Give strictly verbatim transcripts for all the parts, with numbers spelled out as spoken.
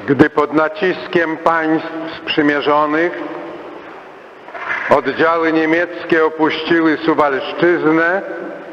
gdy pod naciskiem państw sprzymierzonych oddziały niemieckie opuściły Suwalszczyznę,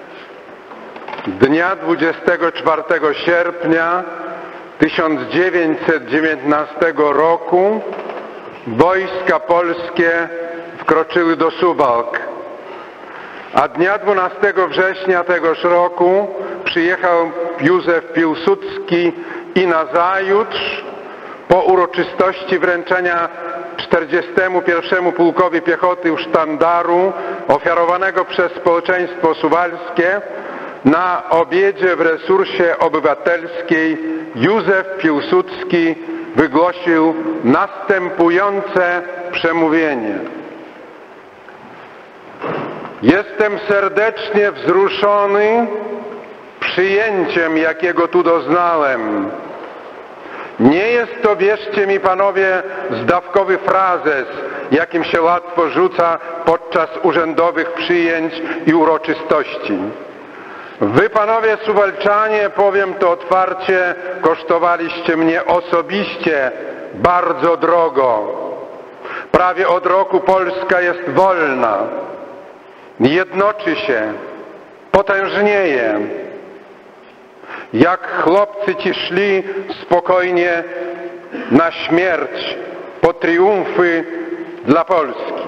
dnia dwudziestego czwartego sierpnia tysiąc dziewięćset dziewiętnastego roku wojska polskie wkroczyły do Suwałk, a dnia dwunastego września tegoż roku przyjechał Józef Piłsudski i nazajutrz po uroczystości wręczenia czterdziestemu pierwszemu Pułkowi Piechoty sztandaru ofiarowanego przez społeczeństwo suwalskie na obiedzie w Resursie Obywatelskiej Józef Piłsudski wygłosił następujące przemówienie. Jestem serdecznie wzruszony przyjęciem, jakiego tu doznałem. Nie jest to, wierzcie mi panowie, zdawkowy frazes, jakim się łatwo rzuca podczas urzędowych przyjęć i uroczystości. Wy, panowie Suwalczanie, powiem to otwarcie, kosztowaliście mnie osobiście bardzo drogo. Prawie od roku Polska jest wolna, jednoczy się, potężnieje. Jak chłopcy ci szli spokojnie na śmierć po triumfy dla Polski.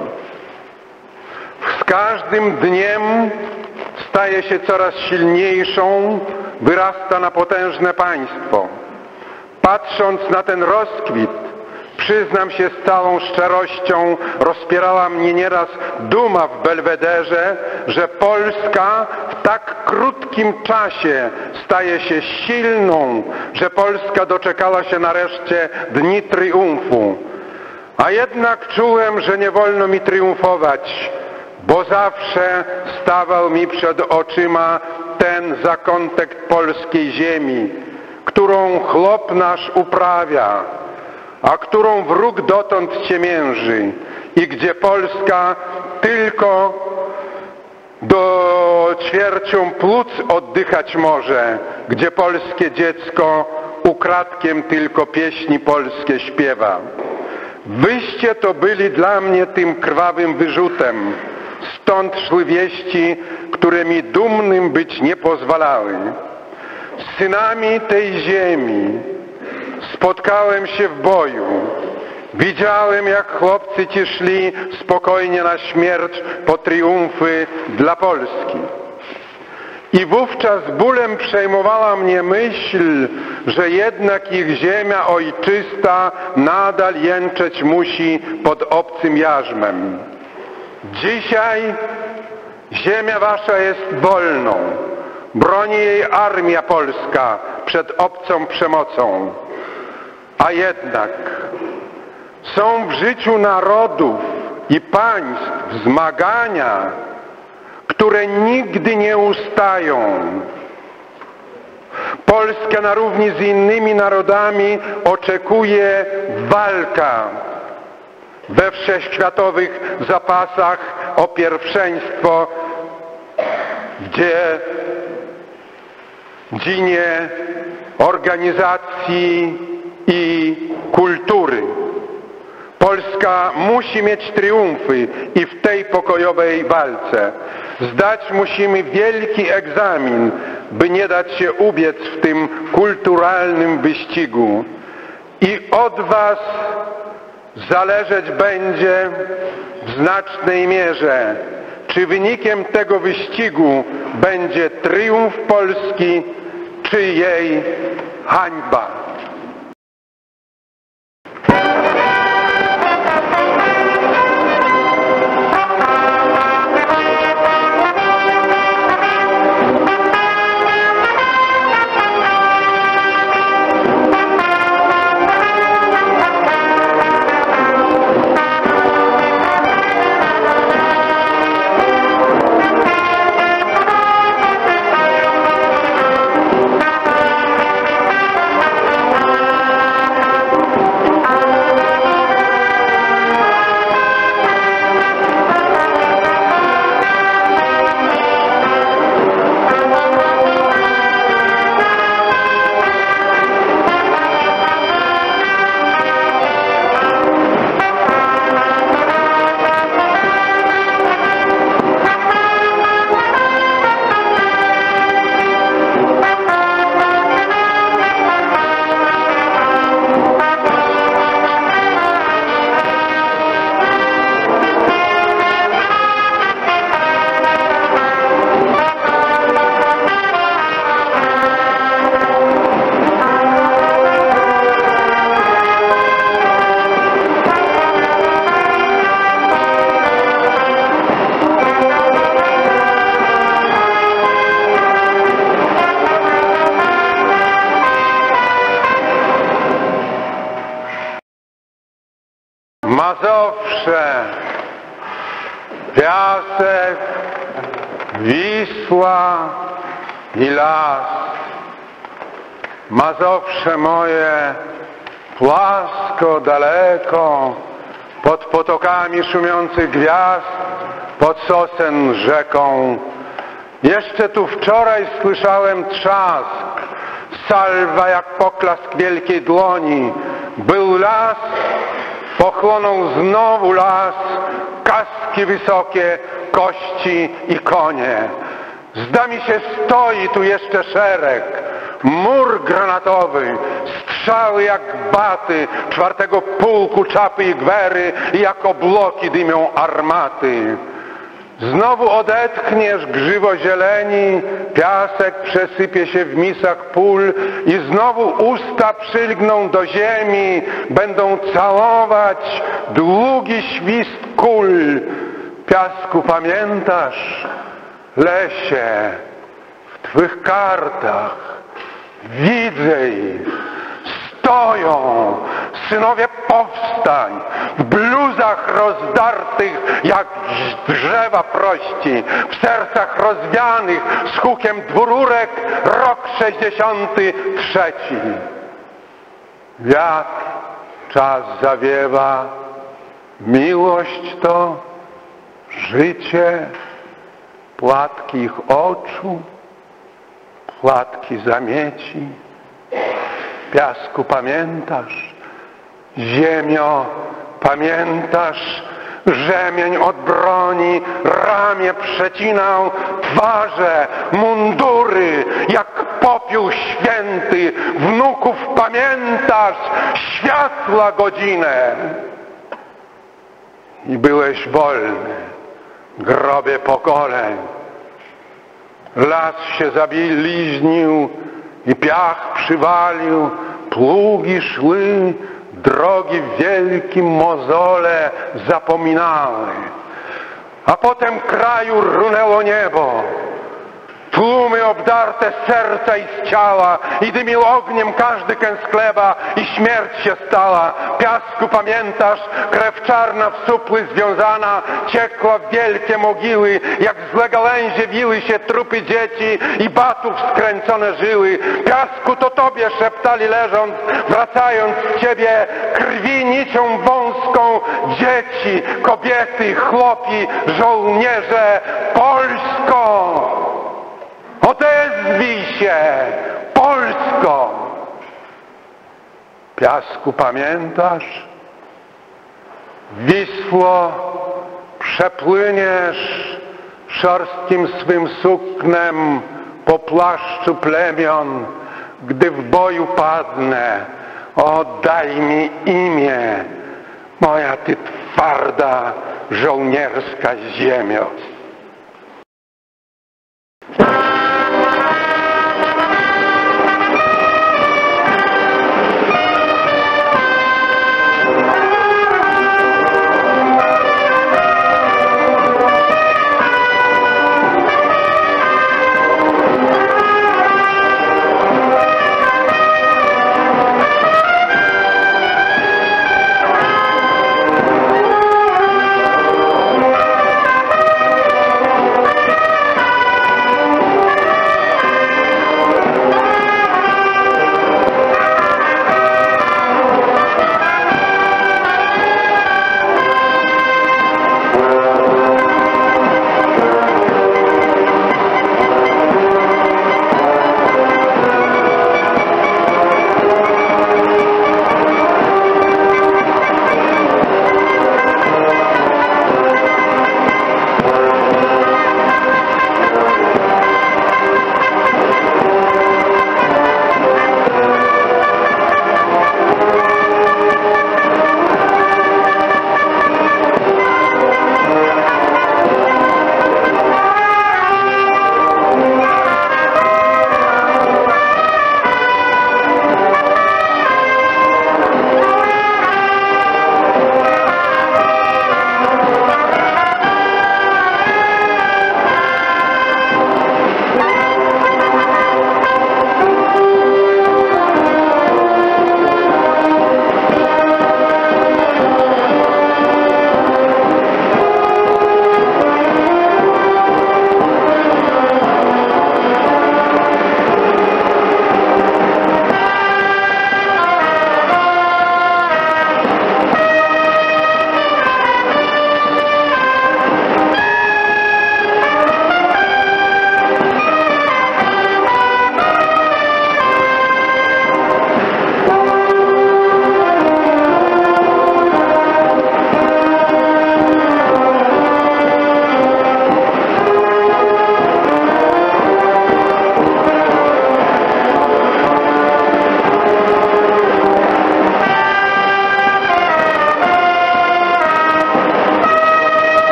Z każdym dniem staje się coraz silniejszą, wyrasta na potężne państwo. Patrząc na ten rozkwit, przyznam się z całą szczerością, rozpierała mnie nieraz duma w Belwederze, że Polska w tak krótkim czasie staje się silną, że Polska doczekała się nareszcie dni triumfu. A jednak czułem, że nie wolno mi triumfować, bo zawsze stawał mi przed oczyma ten zakątek polskiej ziemi, którą chłop nasz uprawia, a którą wróg dotąd ciemięży i gdzie Polska tylko do ćwiercią płuc oddychać może, gdzie polskie dziecko ukradkiem tylko pieśni polskie śpiewa. Wyście to byli dla mnie tym krwawym wyrzutem, stąd szły wieści, które mi dumnym być nie pozwalały. Z synami tej ziemi spotkałem się w boju. Widziałem, jak chłopcy ci szli spokojnie na śmierć po triumfy dla Polski. I wówczas bólem przejmowała mnie myśl, że jednak ich ziemia ojczysta nadal jęczeć musi pod obcym jarzmem. Dzisiaj ziemia wasza jest wolną. Broni jej armia polska przed obcą przemocą. A jednak są w życiu narodów i państw zmagania, które nigdy nie ustają. Polska na równi z innymi narodami oczekuje walka we wszechświatowych zapasach o pierwszeństwo, gdzie dzinie organizacji i kultury. Polska musi mieć triumfy i w tej pokojowej walce. Zdać musimy wielki egzamin, by nie dać się ubiec w tym kulturalnym wyścigu. I od was zależeć będzie w znacznej mierze, czy wynikiem tego wyścigu będzie triumf Polski, czy jej hańba. Mazowsze, piasek, Wisła i las. Mazowsze moje, płasko, daleko, pod potokami szumiących gwiazd, pod sosen rzeką. Jeszcze tu wczoraj słyszałem trzask, salwa jak poklask wielkiej dłoni. Był las, pochłonął znowu las, kaski wysokie, kości i konie. Zda mi się, stoi tu jeszcze szereg, mur granatowy, strzały jak baty czwartego pułku Czapy i Gwery i jako bloki dymią armaty. Znowu odetchniesz grzywo zieleni, piasek przesypie się w misach pól i znowu usta przylgną do ziemi, będą całować długi świst kul. Piasku, pamiętasz? Lesie, w twych kartach widzę ich. Stoją synowie powstań, w bluzach rozdartych jak drzewa prości, w sercach rozwianych z hukiem dwururek, rok sześćdziesiąty trzeci. Wiatr, czas zawiewa, miłość to, życie, płatki ich oczu, płatki zamieci. Piasku, pamiętasz? Ziemio, pamiętasz? Rzemień od broni ramię przecinał, twarze, mundury, jak popiół święty. Wnuków pamiętasz? Światła godzinę. I byłeś wolny, grobie pokoleń. Las się zabiliźnił i piach przywalił, pługi szły, drogi w wielkim mozole zapominały. A potem kraju runęło niebo, tłumy obdarte z serca i z ciała i dymił ogniem każdy kęs chleba i śmierć się stała. Piasku, pamiętasz? Krew czarna w supły związana ciekła w wielkie mogiły, jak złe gałęzie wiły się trupy dzieci i batów skręcone żyły. Piasku, to tobie szeptali leżąc, wracając z ciebie krwi nicią wąską dzieci, kobiety, chłopi, żołnierze. Polsko! Odezwij się, Polsko! Piasku, pamiętasz? Wisło, przepłyniesz szorstkim swym suknem po płaszczu plemion, gdy w boju padnę. Oddaj mi imię, moja ty twarda, żołnierska ziemio.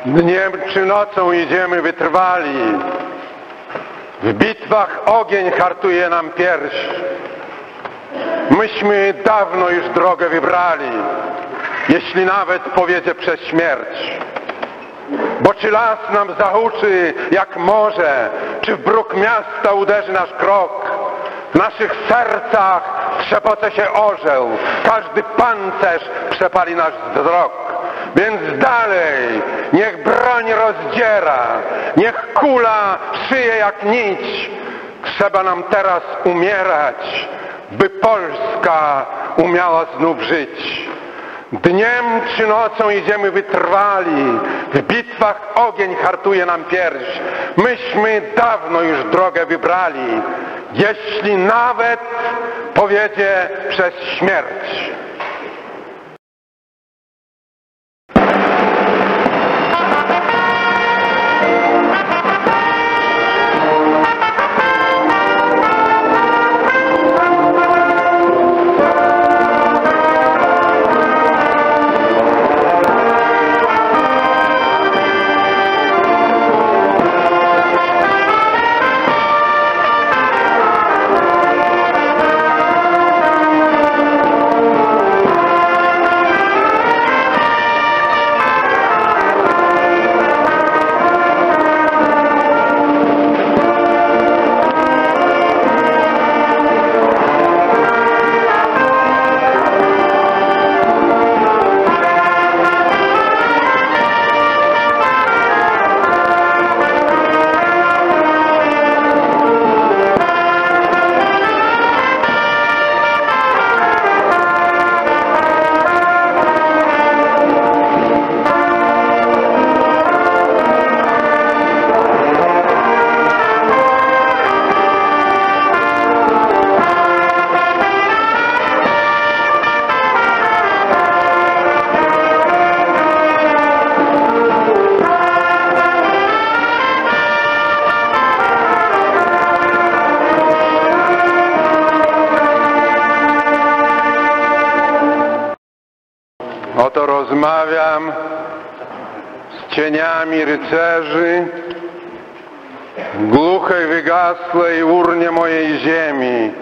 Dniem czy nocą idziemy wytrwali, w bitwach ogień hartuje nam pierś. Myśmy dawno już drogę wybrali, jeśli nawet powiedzie przez śmierć. Bo czy las nam zahuczy jak morze, czy w bruk miasta uderzy nasz krok, w naszych sercach trzepoce się orzeł, każdy pancerz przepali nasz wzrok. Więc dalej, niech broń rozdziera, niech kula szyje jak nić. Trzeba nam teraz umierać, by Polska umiała znów żyć. Dniem czy nocą idziemy wytrwali, w bitwach ogień hartuje nam pierś. Myśmy dawno już drogę wybrali, jeśli nawet powiedzie przez śmierć. Oto rozmawiam z cieniami rycerzy, głuchej, wygasłej urnie mojej ziemi,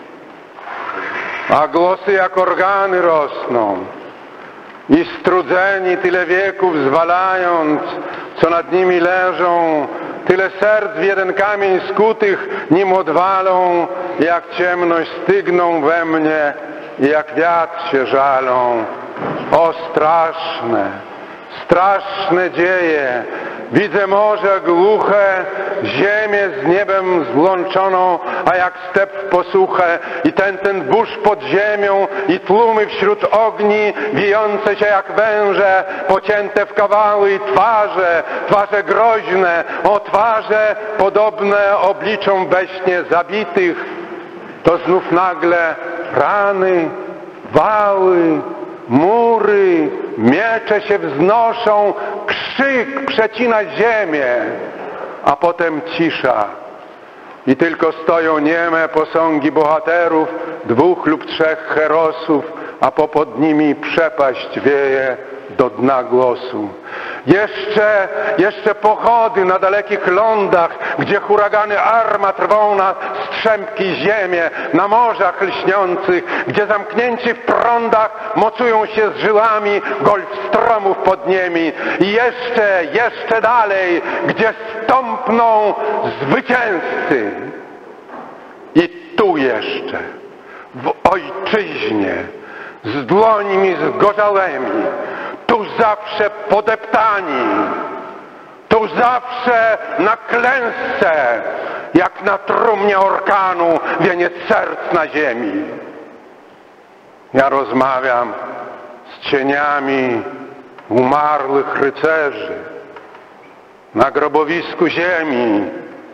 a głosy jak organy rosną i strudzeni tyle wieków zwalając, co nad nimi leżą, tyle serc w jeden kamień skutych nim odwalą, jak ciemność stygną we mnie i jak wiatr się żalą. O straszne, straszne dzieje! Widzę morze głuche, ziemię z niebem złączoną, a jak step w posuchę i ten, ten burz pod ziemią i tłumy wśród ogni, wijące się jak węże, pocięte w kawały i twarze, twarze groźne, o twarze podobne obliczom we śnie zabitych. To znów nagle rany, wały, mury, miecze się wznoszą, krzyk przecina ziemię, a potem cisza. I tylko stoją nieme posągi bohaterów, dwóch lub trzech herosów, a popod nimi przepaść wieje do dna głosu. Jeszcze, jeszcze pochody na dalekich lądach, gdzie huragany armat rwą na strzępki ziemię, na morzach lśniących, gdzie zamknięci w prądach mocują się z żyłami golfstromów pod nimi. I jeszcze, jeszcze dalej, gdzie stąpną zwycięzcy. I tu jeszcze, w ojczyźnie, z dłońmi zgorzałymi, tu zawsze podeptani, tu zawsze na klęsce, jak na trumnie orkanu wieniec serc na ziemi. Ja rozmawiam z cieniami umarłych rycerzy na grobowisku ziemi,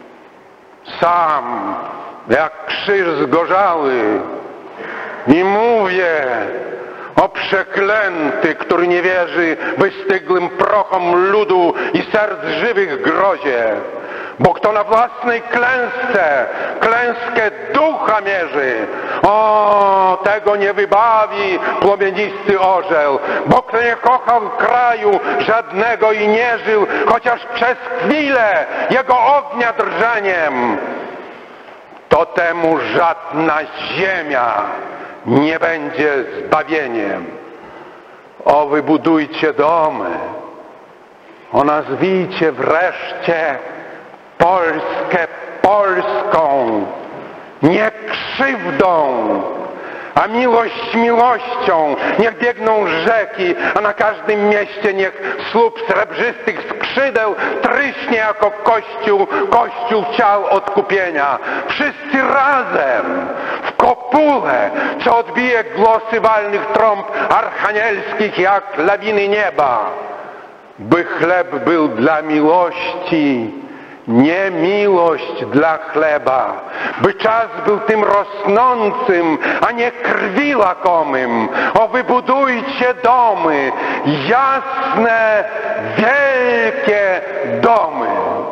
sam jak krzyż zgorzały, i mówię: o przeklęty, który nie wierzy wystygłym prochom ludu i serc żywych grozie. Bo kto na własnej klęsce, klęskę ducha mierzy, o, tego nie wybawi płomienisty orzeł. Bo kto nie kochał kraju żadnego i nie żył, chociaż przez chwilę jego ognia drżeniem, to temu żadna ziemia nie będzie zbawieniem. O, wybudujcie domy, o, nazwijcie wreszcie Polskę Polską, nie krzywdą, a miłość miłością. Niech biegną rzeki, a na każdym mieście niech słup srebrzystych skrzydeł tryśnie jako kościół, kościół ciał odkupienia. Wszyscy razem w kopule, co odbije głosy walnych trąb archanielskich jak lawiny nieba. By chleb był dla miłości, nie miłość dla chleba. By czas był tym rosnącym, a nie krwi łakomym. O, wybudujcie domy, jasne, wielkie domy.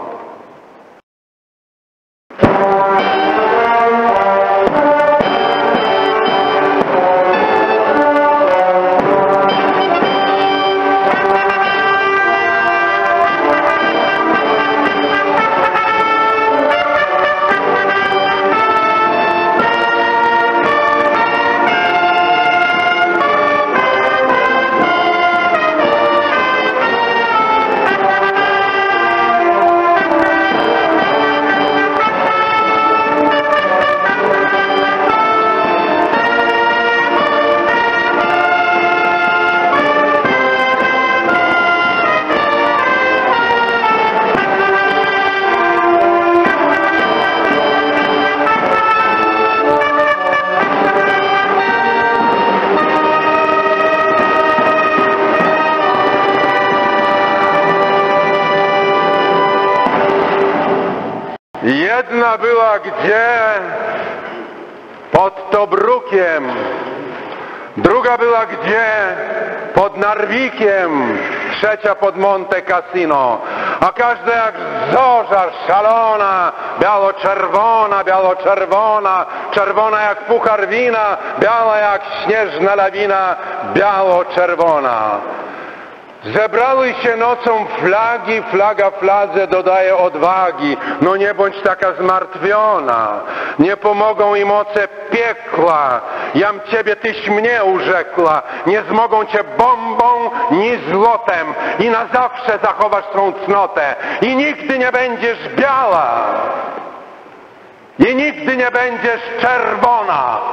Jedna była gdzie? Pod Tobrukiem. Druga była gdzie? Pod Narwikiem. Trzecia pod Monte Cassino. A każda jak zorza szalona, biało-czerwona, biało-czerwona, czerwona jak puchar wina, biała jak śnieżna lawina, biało-czerwona. Zebrały się nocą flagi, flaga fladze dodaje odwagi. No nie bądź taka zmartwiona, nie pomogą im moce piekła. Jam Ciebie, Tyś mnie urzekła. Nie zmogą Cię bombą, ni złotem. I na zawsze zachowasz swą cnotę. I nigdy nie będziesz biała. I nigdy nie będziesz czerwona.